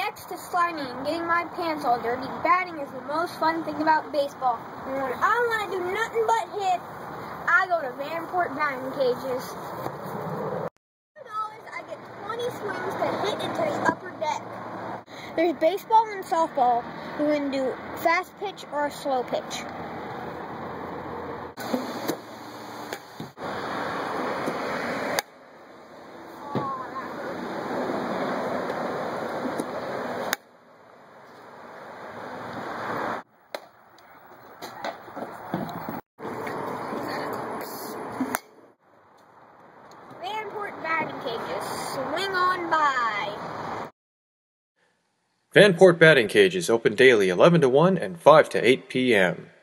next to sliding and getting my pants all dirty, batting is the most fun thing about baseball. And when I want to do nothing but hit, I go to Vanport Batting Cages. $2, I get 20 swings to hit into the upper deck. There's baseball and softball. You can do fast pitch or a slow pitch. Vanport Batting Cages, swing on by. Vanport Batting Cages open daily 11 to 1 and 5 to 8 p.m.